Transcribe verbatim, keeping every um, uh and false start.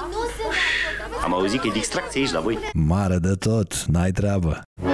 Am auzit că e distracție aici la voi. Mare de tot, n-ai treabă.